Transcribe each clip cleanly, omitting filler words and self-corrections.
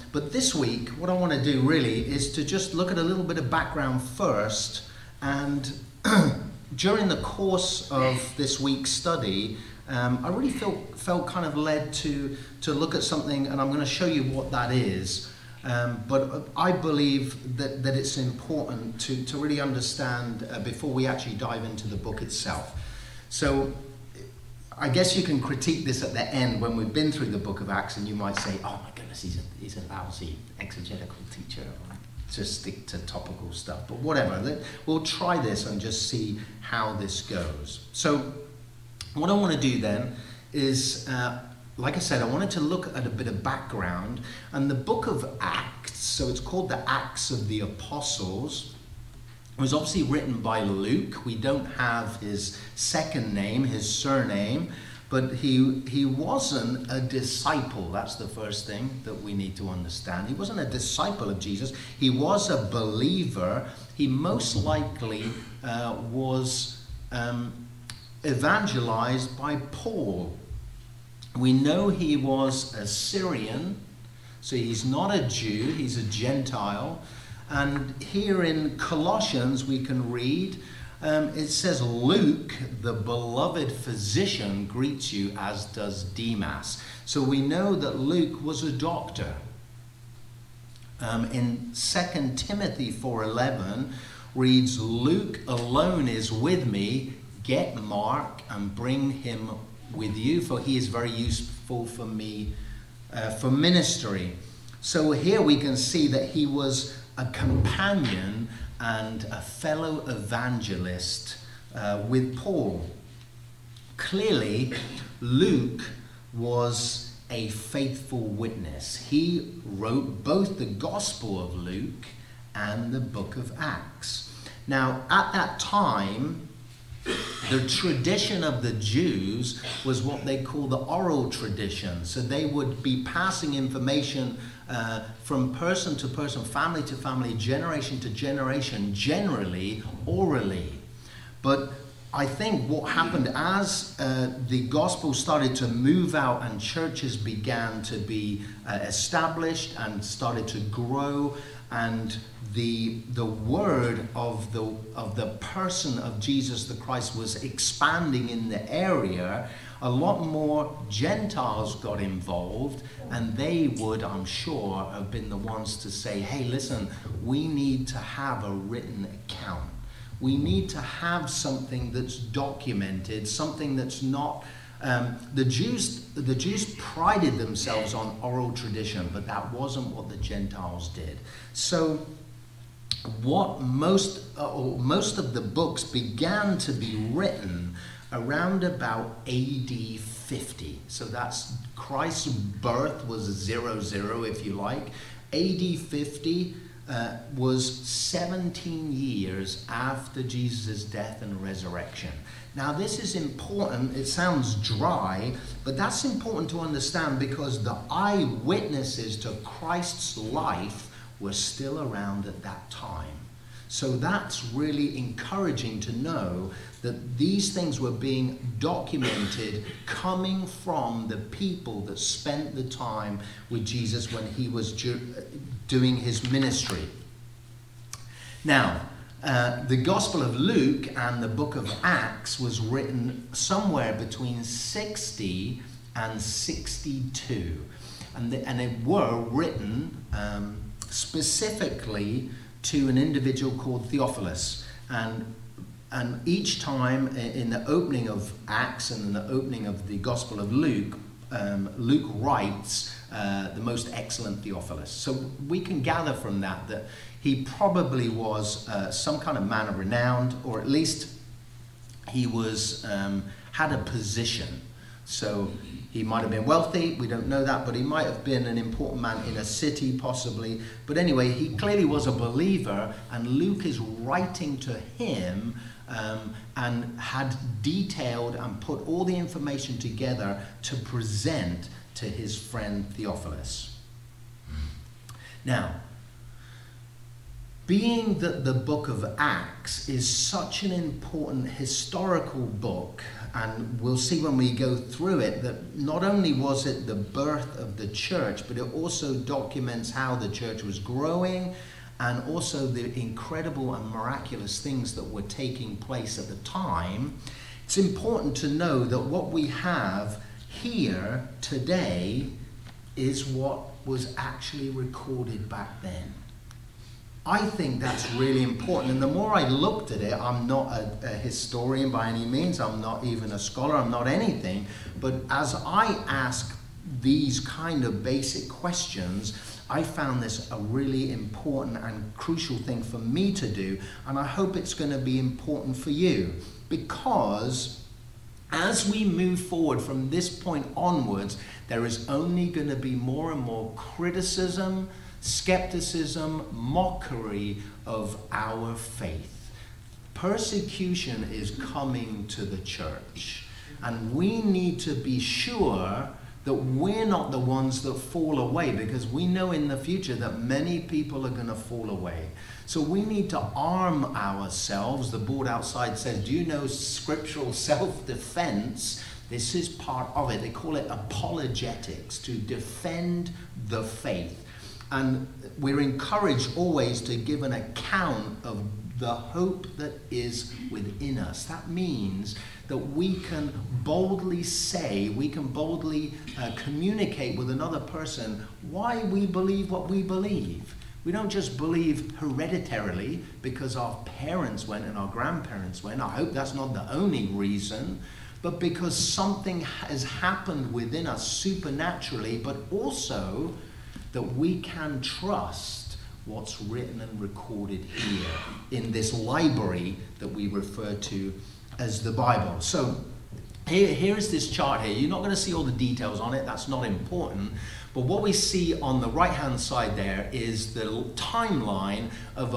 But this week, what I want to do really is to just look at a little bit of background first. And during the course of this week's study, I really felt kind of led to look at something, and I'm going to show you what that is. But I believe that it's important to really understand before we actually dive into the book itself. So I guess you can critique this at the end when we've been through the book of Acts, and you might say, oh my goodness, he's a lousy exegetical teacher. Just stick to topical stuff. But whatever, we'll try this and just see how this goes. So what I want to do then is, like I said, I wanted to look at a bit of background. And the book of Acts, so it's called the Acts of the Apostles, was obviously written by Luke. We don't have his second name, his surname, but he wasn't a disciple. That's the first thing that we need to understand. He wasn't a disciple of Jesus. He was a believer. He most likely was evangelized by Paul. We know he was a Syrian, so he's not a Jew, he's a Gentile. And here in Colossians we can read, it says, Luke, the beloved physician, greets you, as does Demas. So we know that Luke was a doctor. In 2 Timothy 4:11 reads, Luke alone is with me, get Mark and bring him with you, for he is very useful for me for ministry. So here we can see that he was a companion and a fellow evangelist with Paul. Clearly, Luke was a faithful witness. He wrote both the Gospel of Luke and the book of Acts. Now, at that time, the tradition of the Jews was what they call the oral tradition. So they would be passing information from person to person, family to family, generation to generation, generally orally. But I think what happened as the gospel started to move out and churches began to be established and started to grow, and the word of the person of Jesus the Christ was expanding in the area, a lot more Gentiles got involved, and they would, I'm sure, have been the ones to say, hey, listen, we need to have a written account. We need to have something that's documented, something that's not... The Jews prided themselves on oral tradition, but that wasn't what the Gentiles did. So what most of the books began to be written around about AD 50. So that's Christ's birth was 00, if you like. AD 50 was 17 years after Jesus' death and resurrection. Now this is important. It sounds dry, but that's important to understand because the eyewitnesses to Christ's life were still around at that time. So that's really encouraging to know that these things were being documented coming from the people that spent the time with Jesus when he was doing his ministry. Now, the Gospel of Luke and the book of Acts was written somewhere between 60 and 62. And they were written specifically to an individual called Theophilus. And each time in the opening of Acts and in the opening of the Gospel of Luke, Luke writes the most excellent Theophilus. So we can gather from that he probably was some kind of man of renown, or at least he was had a position. So he might have been wealthy, we don't know that, but he might have been an important man in a city possibly. But anyway, he clearly was a believer, and Luke is writing to him and had detailed and put all the information together to present to his friend Theophilus. Now, being that the book of Acts is such an important historical book, and we'll see when we go through it that not only was it the birth of the church, but it also documents how the church was growing and also the incredible and miraculous things that were taking place at the time. It's important to know that what we have here today is what was actually recorded back then. I think that's really important, and the more I looked at it, I'm not a historian by any means, I'm not even a scholar, I'm not anything, but as I ask these kind of basic questions, I found this a really important and crucial thing for me to do, and I hope it's going to be important for you, because as we move forward from this point onwards, there is only going to be more and more criticism, skepticism, mockery of our faith. Persecution is coming to the church, and we need to be sure that we're not the ones that fall away, because we know in the future that many people are going to fall away. So we need to arm ourselves. The board outside says, do you know scriptural self-defense? This is part of it. They call it apologetics, to defend the faith. And we're encouraged always to give an account of the hope that is within us. That means that we can boldly say, we can boldly communicate with another person why we believe what we believe. We don't just believe hereditarily because our parents went and our grandparents went. I hope that's not the only reason, but because something has happened within us supernaturally, but also that we can trust what's written and recorded here in this library that we refer to as the Bible. So here is this chart here. You're not going to see all the details on it. That's not important. But what we see on the right-hand side there is the timeline of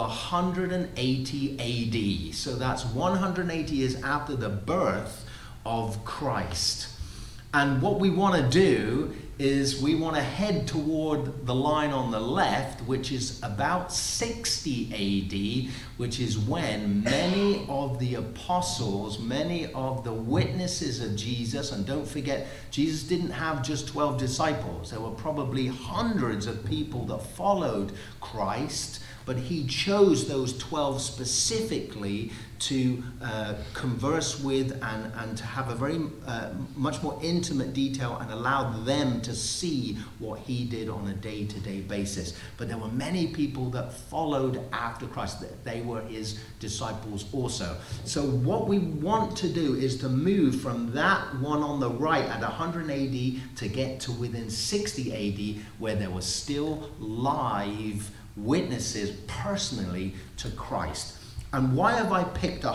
180 AD. So that's 180 years after the birth of Christ. And what we want to do is we want to head toward the line on the left, which is about 60 AD, which is when many of the apostles, many of the witnesses of Jesus, and don't forget, Jesus didn't have just 12 disciples. There were probably hundreds of people that followed Christ, but he chose those 12 specifically to converse with and to have a very much more intimate detail and allow them to see what he did on a day-to-day basis. But there were many people that followed after Christ. They were his disciples also. So what we want to do is to move from that one on the right at 100 AD to get to within 60 AD, where there was still live witnesses personally to Christ. And why have I picked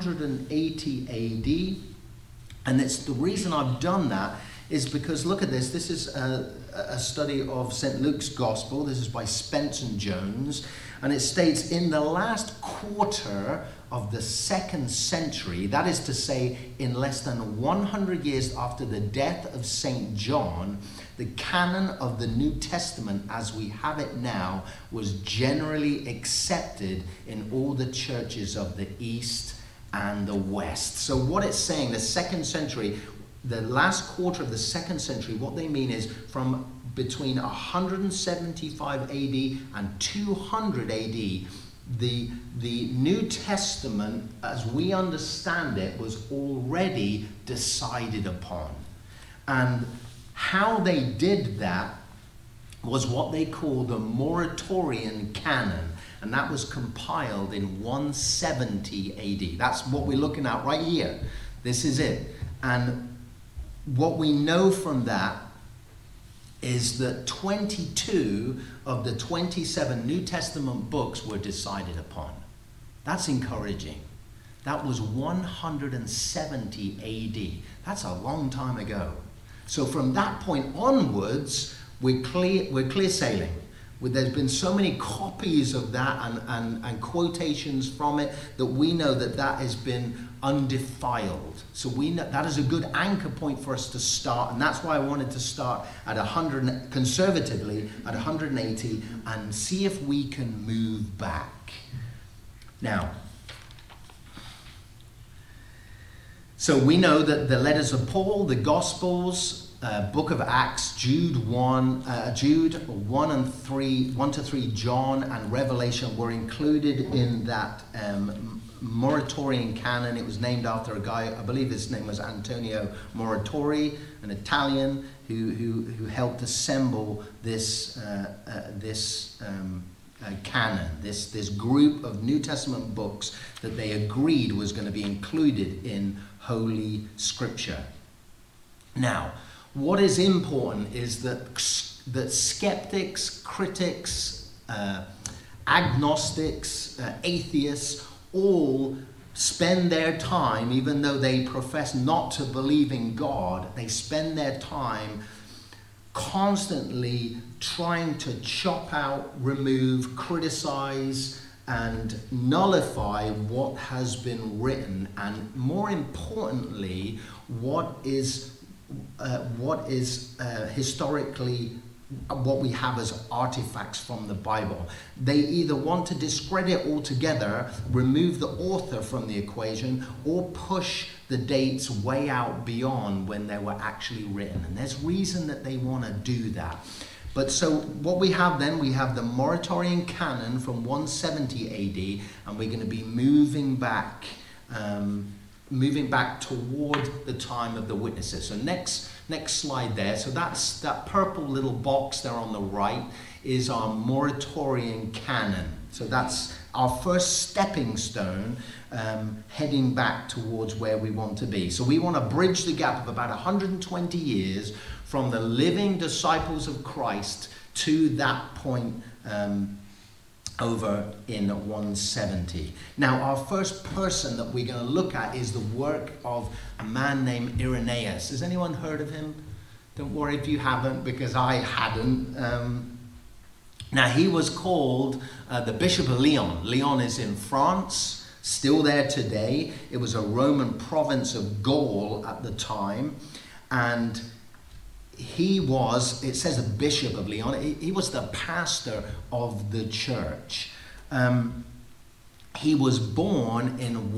180 AD? And it's the reason I've done that is because, look at this. This is a study of St. Luke's Gospel. This is by Spencer Jones. And it states, in the last quarter of the 2nd century, that is to say, in less than 100 years after the death of St. John, the canon of the New Testament as we have it now was generally accepted in all the churches of the East and the West. So what it's saying, the 2nd century, the last quarter of the 2nd century, what they mean is from between 175 AD and 200 AD, the New Testament, as we understand it, was already decided upon. And how they did that was what they call the Muratorian Canon, and that was compiled in 170 AD. That's what we're looking at right here. This is it. And what we know from that is that 22 of the 27 New Testament books were decided upon. That's encouraging. That was 170 AD. That's a long time ago. So from that point onwards, we're clear sailing. There's been so many copies of that and quotations from it that we know that that has been undefiled. So we know that is a good anchor point for us to start, and that's why I wanted to start at 100, conservatively at 180, and see if we can move back. Now, so we know that the letters of Paul, the Gospels, Book of Acts, Jude 1 and 3, 1 to 3, John, and Revelation were included in that Muratorian canon. It was named after a guy, I believe his name was Antonio Muratori, an Italian who helped assemble this canon, this group of New Testament books that they agreed was going to be included in Holy Scripture. Now, what is important is that skeptics, critics, agnostics, atheists, all spend their time, even though they profess not to believe in God, they spend their time constantly trying to chop out, remove, criticize, and nullify what has been written, and more importantly, what is historically what we have as artifacts from the Bible. They either want to discredit altogether, remove the author from the equation, or push the dates way out beyond when they were actually written. And there's reason that they want to do that. But so what we have then, we have the Muratorian canon from 170 AD, and we're going to be moving back toward the time of the witnesses. So next slide there. So that's that purple little box there on the right is our Muratorian canon. So that's our first stepping stone heading back towards where we want to be. So we want to bridge the gap of about 120 years from the living disciples of Christ to that point over in 170. Now, our first person that we're going to look at is the work of a man named Irenaeus. Has anyone heard of him? Don't worry if you haven't, because I hadn't. Now, he was called the Bishop of Lyon. Lyon is in France, still there today. It was a Roman province of Gaul at the time, and he was, it says, a bishop of Lyon. He was the pastor of the church. He was born in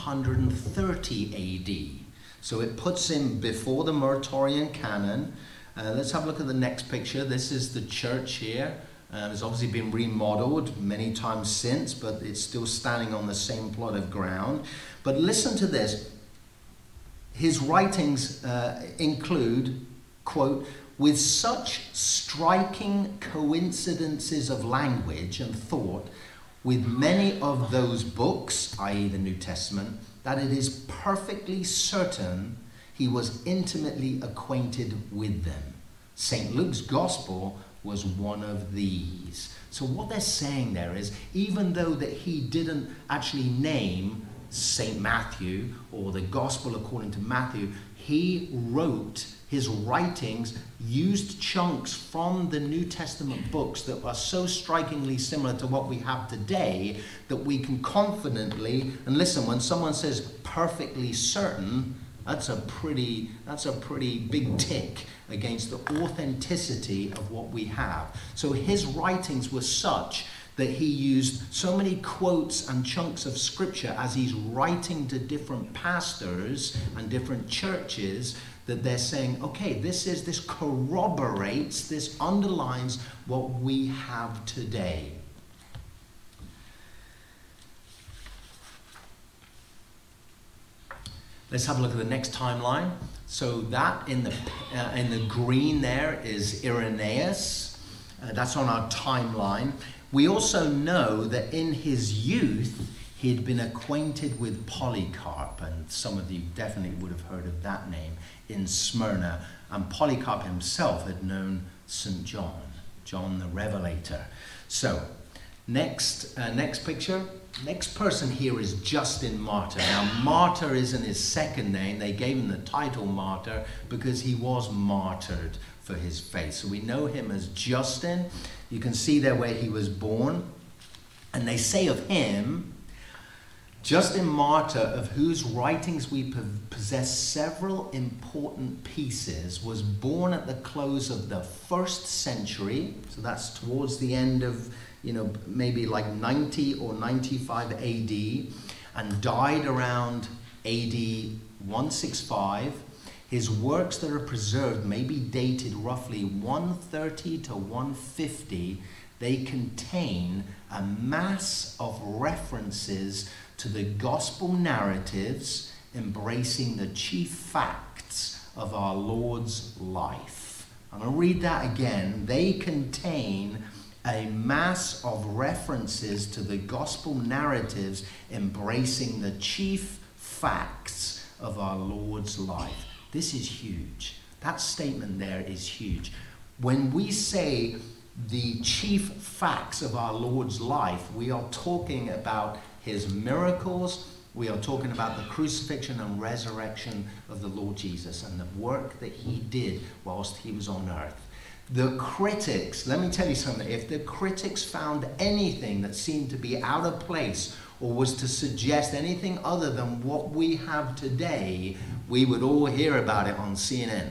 130 AD. So it puts him before the Muratorian canon. Let's have a look at the next picture. This is the church here. It's obviously been remodeled many times since, but it's still standing on the same plot of ground. But listen to this. His writings include, quote, with such striking coincidences of language and thought with many of those books, i.e. the New Testament, that it is perfectly certain he was intimately acquainted with them. St. Luke's Gospel was one of these. So what they're saying there is, even though that he didn't actually name St. Matthew or the Gospel according to Matthew, he wrote, his writings used chunks from the New Testament books that are so strikingly similar to what we have today that we can confidently, and listen, when someone says perfectly certain, that's a pretty big tick against the authenticity of what we have. So his writings were such that he used so many quotes and chunks of scripture as he's writing to different pastors and different churches that they're saying, okay, this corroborates, this underlines what we have today. Let's have a look at the next timeline. So that in the green there is Irenaeus. That's on our timeline. We also know that in his youth, he'd been acquainted with Polycarp, and some of you definitely would have heard of that name, in Smyrna. And Polycarp himself had known St. John, John the Revelator. So, next picture. Next person here is Justin Martyr. Now, Martyr isn't his second name. They gave him the title Martyr because he was martyred for his faith. So we know him as Justin. You can see there where he was born. And they say of him, Justin Martyr, of whose writings we possess several important pieces, was born at the close of the 1st century. So that's towards the end of, maybe like 90 or 95 AD, and died around AD 165. His works that are preserved may be dated roughly 130 to 150. They contain a mass of references to the gospel narratives embracing the chief facts of our Lord's life. I'm going to read that again. They contain a mass of references to the gospel narratives embracing the chief facts of our Lord's life. This is huge. That statement there is huge. When we say the chief facts of our Lord's life, we are talking about his miracles. We are talking about the crucifixion and resurrection of the Lord Jesus and the work that he did whilst he was on earth. The critics, let me tell you something, if the critics found anything that seemed to be out of place or was to suggest anything other than what we have today, we would all hear about it on CNN.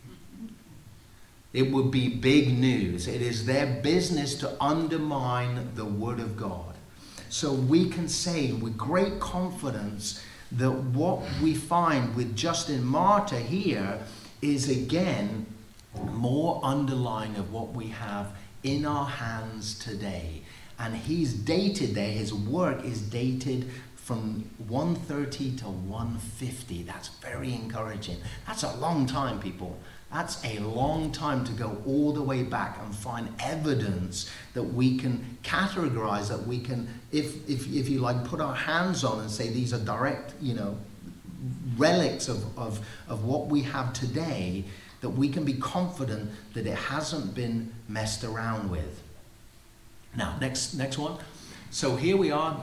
It would be big news. It is their business to undermine the Word of God. So we can say with great confidence that what we find with Justin Martyr here is again more underlying of what we have in our hands today. And he's dated there, his work is dated from 130 to 150. That's very encouraging. That's a long time, people. That's a long time to go all the way back and find evidence that we can categorize, that we can, if you like, put our hands on and say these are direct, relics of what we have today, that we can be confident that it hasn't been messed around with. Now, next one. So here we are,